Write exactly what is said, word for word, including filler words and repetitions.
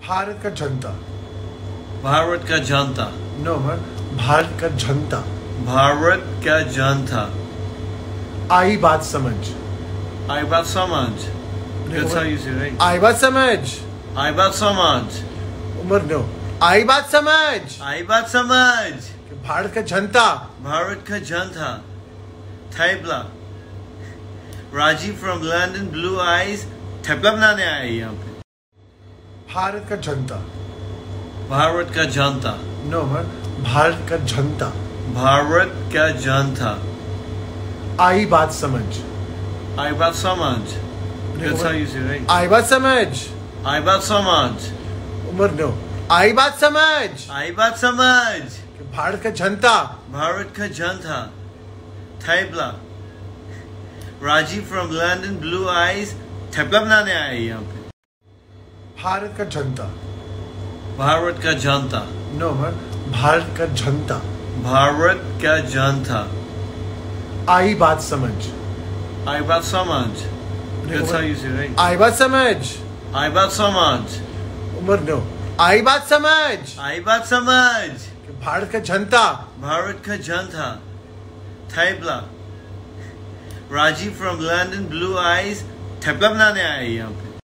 भारत का जनता। भारत का जनता। नो उमर, भारत का जनता। भारत का जनता। आई बात समझ। आई बात समझ। That's how you say, right? आई बात समझ। आई बात समझ। उमर नो, आई बात समझ। आई बात समझ। भारत का जनता। भारत का जनता। थैपला। Rajiv from London, blue eyes. थैपला बनाने आए यहाँ पे। भारत का जनता। भारत का जनता। नो उमर, भारत का जनता। भारत का जनता। आई बात समझ। आई बात समझ। That's how you say, right? आई बात समझ। आई बात समझ। उमर नो, आई बात समझ। आई बात समझ। भारत का जनता। भारत का जनता। थैपला। Rajiv from London, blue eyes. थैपला बनाने आए यहाँ पे। भारत का जनता। भारत का जनता। नो उमर, भारत का जनता। भारत का जनता। आई बात समझ। आई बात समझ। That's how you say, right? आई बात समझ। आई बात समझ। उमर नो, आई बात समझ। आई बात समझ। भारत का जनता। भारत का जनता। थैपला। Rajiv from London, blue eyes. थैपला बनाने आए यहाँ पे।